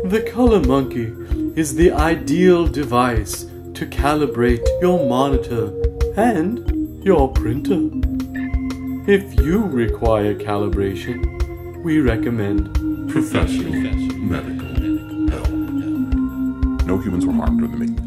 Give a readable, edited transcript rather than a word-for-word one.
The ColorMunki is the ideal device to calibrate your monitor and your printer. If you require calibration, we recommend professional medical help. No humans were harmed during the making